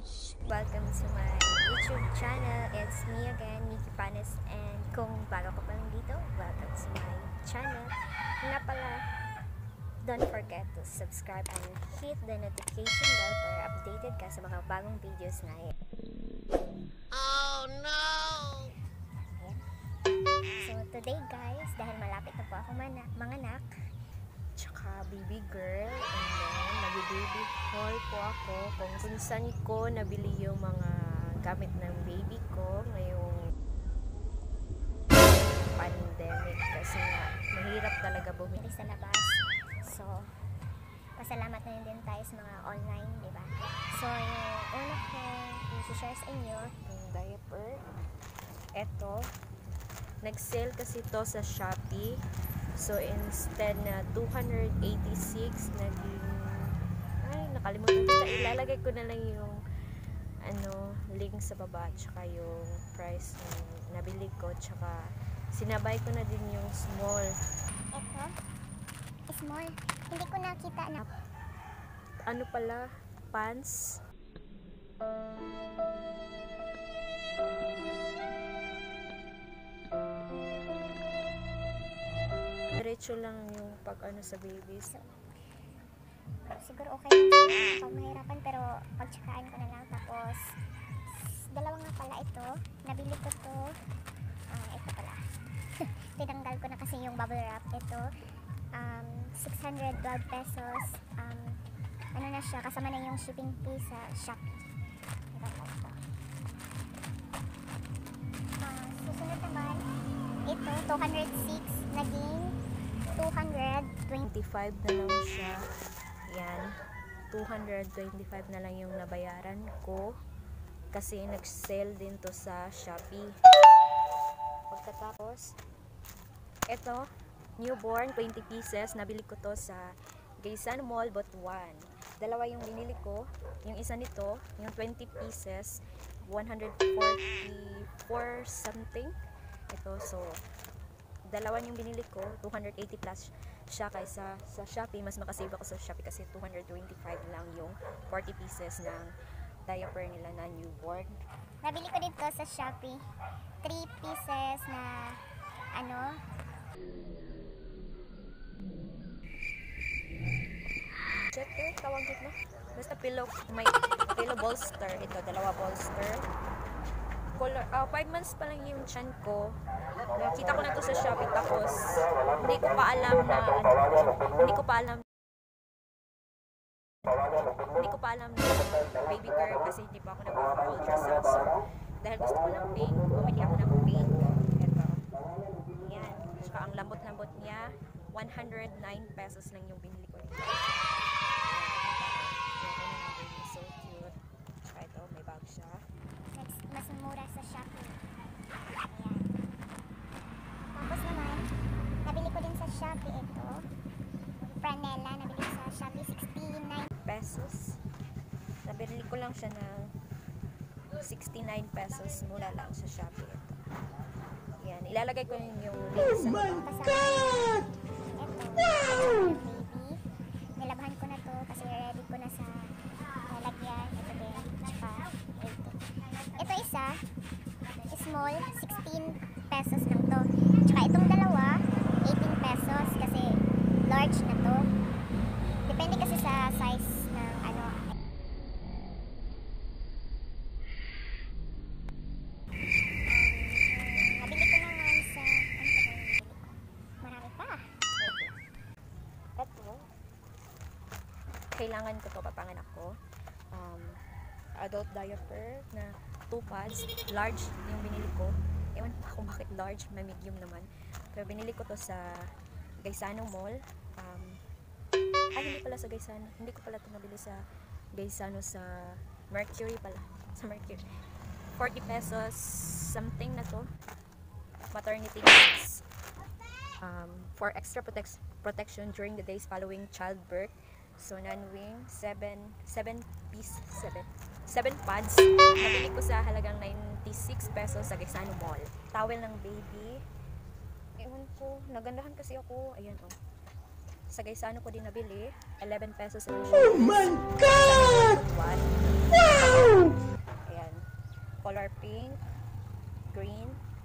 Welcome to my YouTube channel. It's me again, Nikki Panes. And kung bago ka pa lang dito, welcome to my channel. Nga pala, don't forget to subscribe and hit the notification bell para updated ka sa mga bagong videos ngayon. Oh no! Ayan. So today guys, dahil malapit na po ako manganak, tsaka baby girl, and then mag-baby haul po ako kung saan ko nabili yung mga gamit ng baby ko ngayong pandemic kasi nga mahirap talaga bumili sa labas. So pasalamat na din tayo sa mga online, di ba? So yung una ko i-share sa inyo yung diaper. Eto, nag-sale kasi to sa Shopee. So instead na 286, naging nakalimutan ko. Ilalagay ko na lang yung link sa baba, tsaka yung price na nabili ko, tsaka sinabay ko na din yung small. Ito, small. Hindi ko nakita na. Ano pala? Pants. Diretso lang yung pag sa babies. Siguro okay lang pag mahirapan, pero pagtsakaan ko na lang. Tapos dalawa nga pala ito, nabili ko to. Ito pala tinanggal ko na kasi yung bubble wrap. Ito 612 pesos. Ano na siya, kasama na yung shipping fee sa Shopee. Susunod naman ito, 206 naging 225 na lang siya. Yan, 225 na lang yung nabayaran ko kasi nag-sale din to sa Shopee. Pagkatapos, ito, newborn, 20 pieces. Nabili ko to sa Gaysan Mall, Butuan. Dalawa yung binili ko. Yung isa nito, yung 20 pieces, 144 something. Ito, so dalawa yung binili ko, 280 plus siya kaysa sa Shopee. Mas makasave ako sa Shopee kasi 225 lang yung 40 pieces ng diaper nila na newborn. Nabili ko dito sa Shopee 3 pieces na Checker, tawag dito. Basta pillow, may pillow bolster. Ito, dalawa bolster. Color, 5 months pa lang yung chan ko. Nakita ko na to sa Shopee, tapos hindi ko pa alam na baby girl kasi hindi pa ako nag-ultrasound. So dahil gusto ko ng pink, bumili ako ng pink. Ito, yan, tsaka ang lambot-lambot niya, 109 pesos lang yung binili ko. So cute. Tsaka ito, may bag siya. mas mura sa Shopee. Ayan. Tapos naman, nabili ko din sa Shopee ito. Franela, nabili ko sa Shopee 69 pesos. Nabili ko lang siya ng 69 pesos. Mura lang sa Shopee ito. Yan, ilalagay ko yung link sa My God! Ito, baby. Nilabhan ko na to kasi ready ko na sa lalagyan. Ito din. Tsaka ito isa, small, 16 pesos lang to. Tsaka itong dalawa, 18 pesos kasi large na to. Depende kasi sa size ng nabili ko naman sa, marami pa. ito. Kailangan ko to papanganak ko. Adult diaper na 2 pads, large yung binili ko. Ewan pa kung bakit large, may medium naman. Pero binili ko to sa Gaisano Mall. Hindi pala sa Gaisano. Hindi ko pala ito nabili sa Gaisano, sa Mercury pala. Sa Mercury. 40 pesos something na to. Maternity kits. For extra protection during the days following childbirth. So, non-wing, 7 pads. Nabili ko sa halagang 96 pesos sa Gaisano Mall. Towel ng baby. Ewan ko, nagandahan kasi ako. Ayan, oh. Sa Gaisano ko din nabili. 11 pesos lang siya. Oh my God! Wow! color pink, green,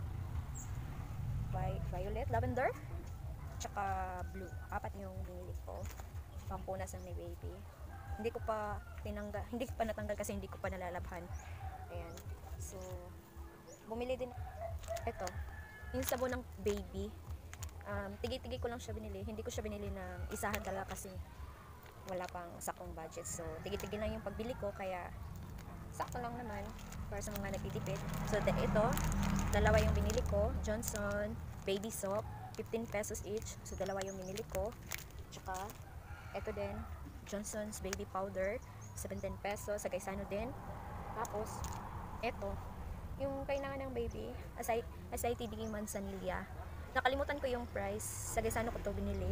violet, lavender, tsaka blue. 4 yung binili ko. Pampunas ng ni baby. Hindi ko pa natanggal kasi hindi ko pa nalalabhan. Ayan. So, bumili din ito. Yung sabon ng baby. Tigi-tigi ko lang siya binili. Hindi ko siya binili ng isahan talaga kasi wala pang sakong budget. So, tigi-tigi lang yung pagbili ko kaya sakto lang naman para sa mga nagtitipid. So, ito, dalawa yung binili ko. Johnson baby soap, 15 pesos each. So, dalawa yung binili ko. Tsaka, ito din, Johnson's baby powder, 17 pesos. Sa Gaisano din. Tapos, ito, yung kailangan ng baby, Ascites di Manzanilla. Nakalimutan ko yung price. Sa Gaisano ko to binili.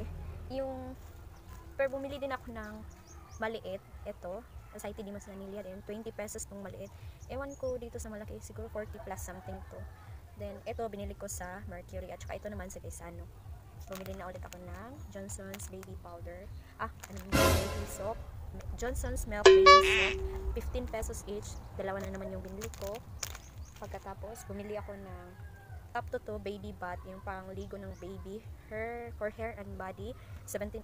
Pero bumili din ako ng maliit. Ito, Ascites di Manzanilla din. 20 pesos tong maliit. Ewan ko dito sa malaki, siguro 40 plus something to. Then, ito binili ko sa Mercury. At saka ito naman sa Gaisano. Bumili na ulit ako ng Johnson's baby powder. Baby soap. Johnson's milk baby soap. 15 pesos each. Dalawa na naman yung binili ko. Pagkatapos, bumili ako ng up to baby bath. Yung pangligo ng baby. For hair and body. 74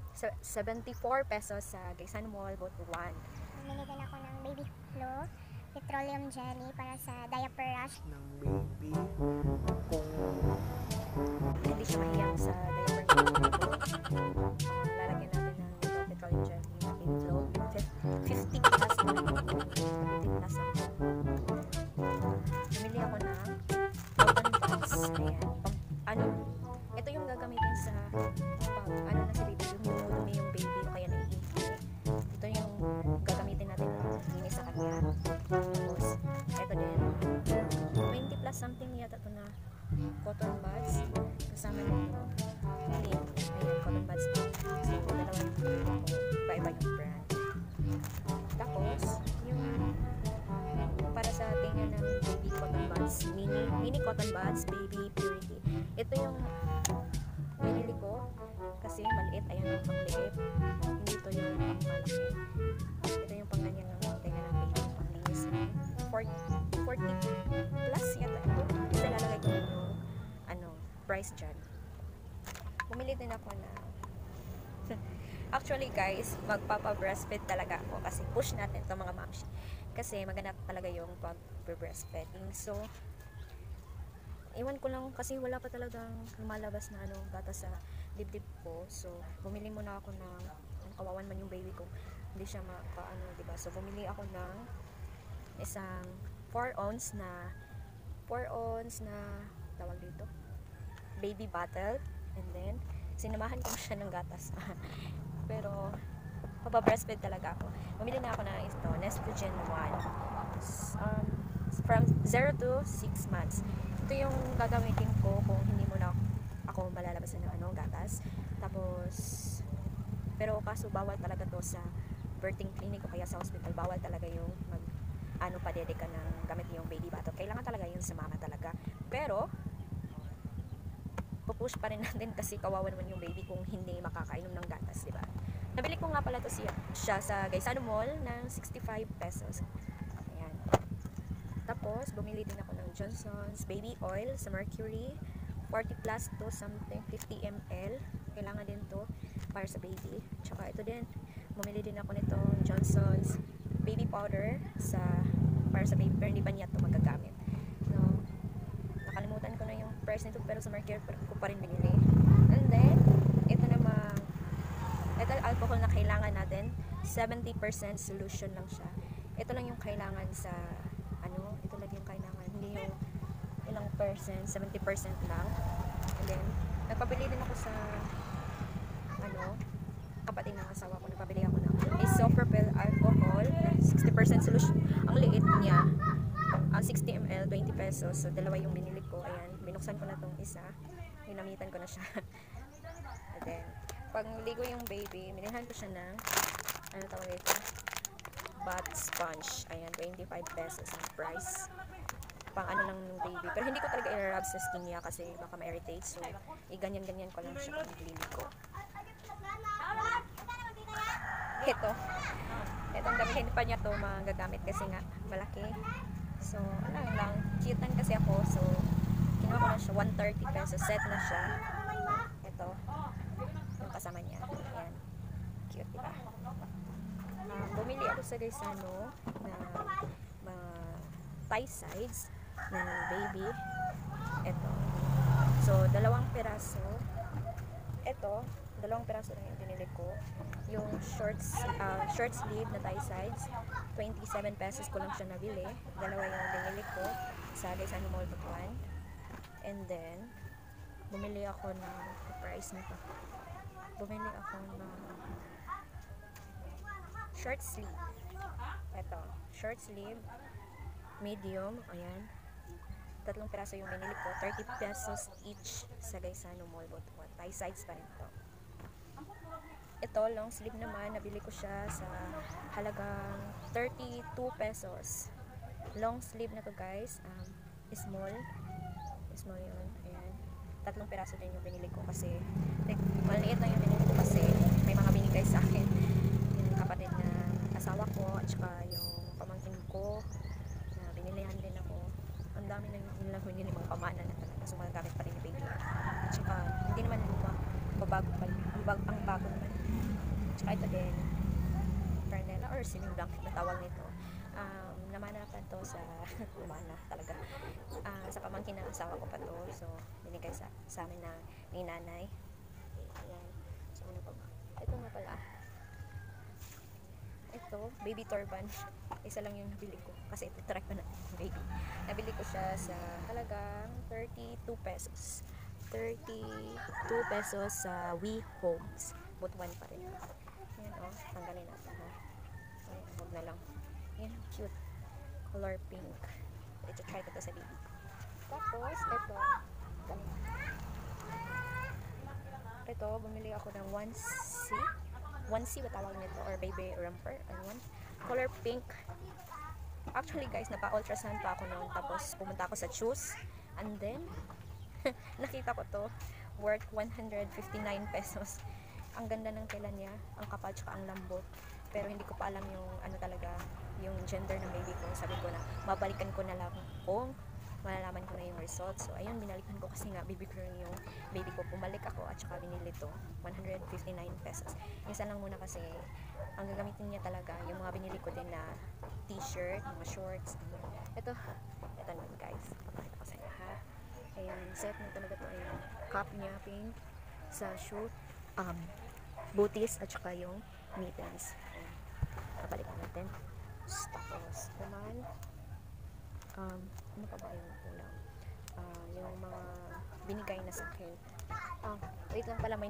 pesos sa Gaisano Mall, both one. Bumili din ako ng baby flow, petroleum jelly para sa diaper rash. Ng baby. Kung Hindi siya mahiyang sa diaper. Lalagyan natin ng ito, petroleum jelly na baby flow. 50 plus na. 50 plus ako. Bumili ako ng cotton buds. Ayan. Ito yung gagamitin sa na si baby, dumudumi yung baby o kaya naiinti. Ito yung gagamitin natin linis sa kanya. Tapos, ito din. 20 plus something yata ito na cotton buds. Kasama nito. Ayun, cotton buds. So, dalawa iba-iba yung brand. Tapos, yung para sa tingin ng baby cotton buds, mini cotton buds, baby purity. Ito yung binili ko kasi maliit. Ayan ang pangliit. Hindi ito yung pangmalaki. Ito yung pangganyan ng tingin ng baby, panglinis. 40 plus yata ito. Kasi lalagay ko yung price dyan. Bumili din ako na actually guys, magpapa-breastfeed talaga ako kasi push natin itong mga moms kasi maganda talaga yung pag-breastfeeding. So, iwan ko lang kasi wala pa talagang lumalabas na gatas sa dibdib ko. So, bumili muna ako ng kawawan man yung baby ko. Hindi siya diba? So, bumili ako ng isang 4 ounce na tawag dito, baby bottle. And then, sinamahan ko siya ng gatas. Pero, pababreastfeed talaga ako. Bumili na ako ng ito, Nestogen 1. From 0 to 6 months. Ito yung gagamitin ko kung hindi mo na ako malalabasan ng gatas. Tapos, pero kaso bawal talaga to sa birthing clinic o kaya sa hospital. Bawal talaga yung padede ka ng gamit yung baby bottle. Kailangan talaga yun sa mama talaga. Pero, pupush pa rin natin kasi kawawa naman yung baby kung hindi makakainom ng gatas, diba? Nabili ko nga pala to siya sa Gaisano Mall ng 65 pesos. Ayan. Tapos, bumili din ako ng Johnson's baby oil sa Mercury. 40 plus to something, 50 ml. Kailangan din to para sa baby. Tsaka ito din, bumili din ako nito Johnson's baby powder para sa baby, pero hindi pa niya ito magagamit. So, nakalimutan ko na yung price nito pero sa Mercury ko pa rin binili. And then, ito alcohol na kailangan natin, 70% solution lang siya. Ito lang yung kailangan sa ito lang yung kailangan, hindi yung ilang percent, 70% lang. And then, nagpabili din ako sa kapatid ng asawa ko, nagpabili ako ng isopropyl alcohol, 60% solution. Ang liit niya, 60 ml, 20 pesos. So, dalawa yung binili ko. Ayan, binuksan ko na tong isa. Ginamitan ko na siya. And then, pag ligo yung baby, binilhan ko siya ng tawag ito? Bath sponge. Ayan, 25 pesos ang price. Pang lang ng baby. Pero hindi ko talaga i-rub sa skin niya kasi baka ma-irritate. So, ganyan-ganyan ko lang siya pag ligo. Itong gamit, hindi pa niya to magagamit kasi nga malaki. So, ano lang, cutean kasi ako. So, kinuha ko na siya, 130 pesos. Set na siya. Ito, yung kasama niya. Ayan. Cute, diba? Bumili ako sa Gaisano na mga thigh sides ng baby. Ito. So, dalawang piraso. Ito, dalawang piraso lang yung binili ko. Yung short sleeve na thigh sides, 27 pesos ko lang siya nabili. Dalawa yung binili ko sa Gaisano Mall Butuan. And then, bumili ako ng price nito. Bumili ako ng short sleeve. Ito, short sleeve, medium, ayan. 3 piraso yung binili ko, 30 pesos each sa Gaisano Mall Butuan. Thigh sides pa rin ito. Ito, long sleeve naman, nabili ko siya sa halagang 32 pesos. Long sleeve na to guys, small yun, ayan. 3 piraso din yung binili ko kasi maliit lang yung binili ko kasi may mga binigay sa akin yung kapatid na asawa ko at saka yung pamangkin ko na binilihan din ako. Ang dami na nilang binili mga pamana na talaga, so magagamit pa rin ni baby. At saka hindi naman luma, ang bago naman. At saka ito din, Fernella or sinindang na tawag nito. Namanapan to sa lumana talaga, sa pamangkin ng asawa ko pa to, so binigay sa amin na ni nanay. Ayan. So ano pa ba? Ito nga pala, ito baby turban, isa lang yung nabili ko kasi ito try pa na baby. Nabili ko siya sa halagang 32 pesos 32 pesos sa We Homes Butuan pa rin. Ayan o, tanggalin natin ha. Ayan, huwag na lang. Ayan, cute color pink. Ito, try ko to sa baby. Tapos, ito, bumili ako ng 1C ba tawag nito, or baby romper, ano, color pink. Actually guys, napa-ultrasound pa ako noon, tapos pumunta ako sa Choose, and then nakita ko to, worth 159 pesos. Ang ganda ng tela niya, ang kapal tsaka ang lambot, pero hindi ko pa alam yung ano talaga, yung gender ng baby ko. Sabi ko na babalikan ko na lang kung malalaman ko na yung result. So ayun, binalikan ko kasi nga baby girl yung baby ko. Pumalik ako at saka binili to, 159 pesos. Isa lang muna kasi ang gagamitin niya talaga yung mga binili ko din na t-shirt, mga shorts. Ito naman guys, papakita ko sa inyo ha. Ayan, set na talaga to, yung cup niya pink sa shoe, booties at saka yung mittens. Ayan, papalikan natin. Tapos naman, ano pa ba yung kulang? Yung mga binigay na sa akin. Wait lang pala,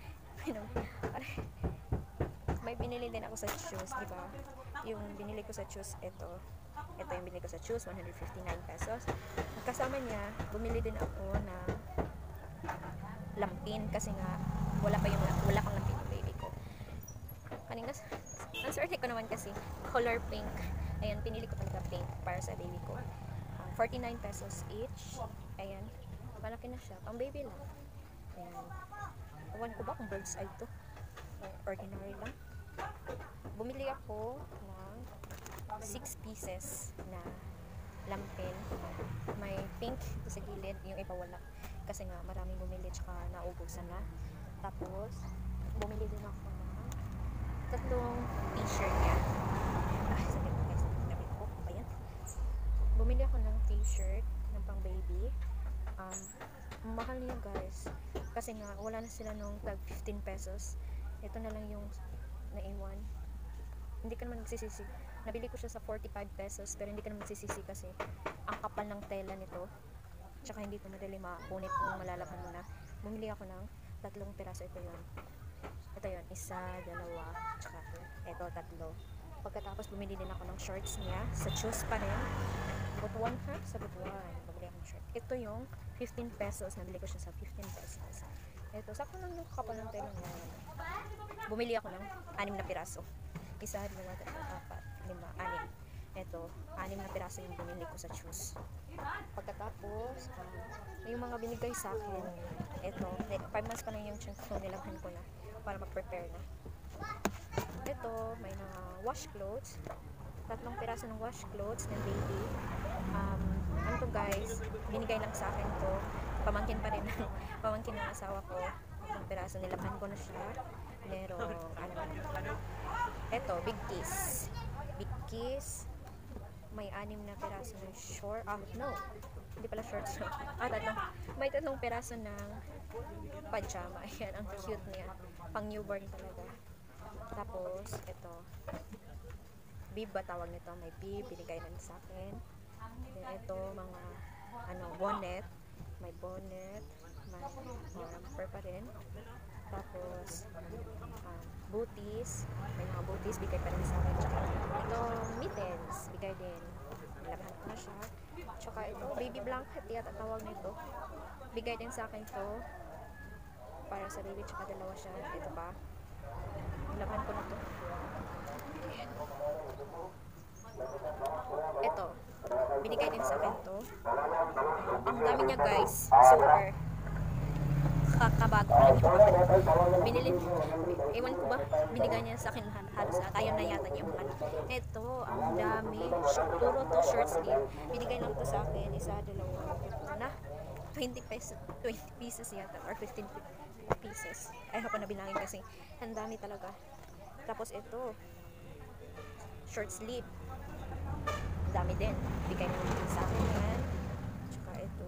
may binili din ako sa shoes, di ba? Yung binili ko sa shoes, ito yung binili ko sa shoes, 159 pesos. Kasama niya, bumili din ako ng lampin kasi nga wala pang lampin yung baby ko. Kanina, ang swerte ko naman kasi color pink. Ayan, pinili ko talaga pink para sa baby ko. 49 pesos each. Ayan, malaki na siya, pang baby lang. Ayan, ewan ko ba kung bird's eye to or ordinary lang. Bumili ako ng 6 pieces na lampin. May pink to sa gilid, yung iba wala kasi nga maraming bumili tsaka naubusan na. Tapos bumili din ako ng 3 t-shirt niya. Sabi ko guys, damit ko ba yan? Bumili ako ng t-shirt ng pang baby. Mahal niya guys kasi nga wala na sila nung tag 15 pesos. Ito na lang yung naiwan. Hindi ka naman magsisisi. Nabili ko siya sa 45 pesos pero hindi ka naman magsisisi kasi ang kapal ng tela nito. Tsaka hindi ito madali mapunit kung malalaban mo na. Bumili ako ng 3 piraso. Ito yun, 1, 2, tsaka ito 3. Pagkatapos bumili din ako ng shorts niya sa Choose pa rin. Butuan ha? Sa Butuan. Bumili ako ng shirt. Ito yung 15 pesos. Nabili ko siya sa 15 pesos. Ito, sakto lang yung kapal ng tela niya. Bumili ako ng 6 na piraso. 1, 2, 3, 4, 5, 6. Ito, 6 na piraso yung binili ko sa Choose. Pagkatapos, yung mga binigay sa akin, ito, 5 months pa lang yung chunk ko, nilabhan ko na para mag-prepare na. Ito, may mga wash clothes. 3 piraso ng wash clothes ng baby. Ano to guys, binigay lang sa akin to. Pamangkin pa rin ng pamangkin ng asawa ko. Itong piraso, nilabhan ko na siya. Merong eto, Big Kiss. Big Kiss. May 6 na piraso ng short. No. Hindi pala short. Tatlo. May 3 piraso ng pajama. Ayan, ang cute niya. Pang newborn talaga. Tapos, ito. Bib ba tawag nito? May bib. Binigay na sa akin. Then, ito, mga bonnet. May bonnet. May romper pa rin. Tapos, booties. May mga booties, bigay pa rin sa akin. Tsaka, ito, mittens. Bigay din. Nilabahan ko na siya. Tsaka, ito, baby blanket. Yata tawag nito. Bigay din sa akin to. Para sa baby. Tsaka, dalawa siya. Ito pa. Nilabahan ko na to. Ito. Binigay din sa akin to. Ang dami niya guys. Super. Kakabago ko lang yung binili. Ewan ko ba, binigay niya sa akin halos ayaw na yata niya mga ito, ang dami. Puro to short sleeve. Binigay lang to sa akin, isa, dalawa, na 20 pieces yata or 15 pieces. Ay, ako na bilangin kasi ang dami talaga. Tapos ito, short sleeve. Ang dami din. Bigay na din sa akin yan. Tsaka ito.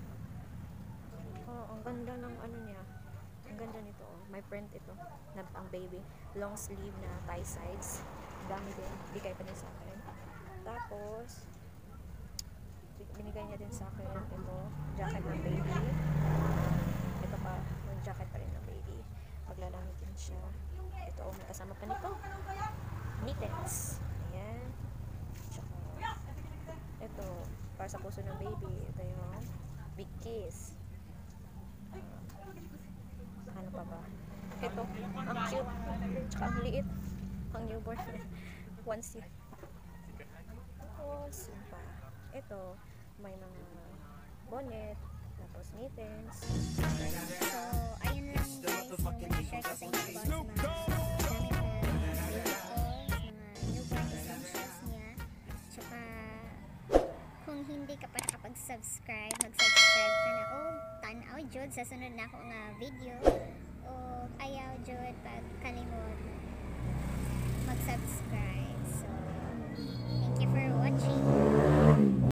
Ang ganda ng niya. Ang ganda nito. May print ito. Na ang baby. Long sleeve na tie sides. Ang dami din. Bigay pa din sa akin. Tapos, binigay niya din sa akin ito. Jacket ng baby. Ito pa. Yung jacket pa rin ng baby. Maglalamit din siya. Ito. May kasama pa nito. Mittens. Ayan. Tsaka, ito. Para sa puso ng baby. Ito yung Big Kiss. Ano pa ba? Ito, ang cute. Tsaka ang liit. Ang newborn. Onesie. Tapos, pa. Ito, may mga bonnet. Tapos mittens. So, ayun lang guys yung share ko sa inyo about sa mga gamit na baby ko, mga newborn essentials niya. Tsaka, kung hindi ka pa nakapag-subscribe, mag-subscribe ka na. Tanaw jud sa sunod na ako nga video. O ayaw jud pag kalimot mag-subscribe. So, thank you for watching.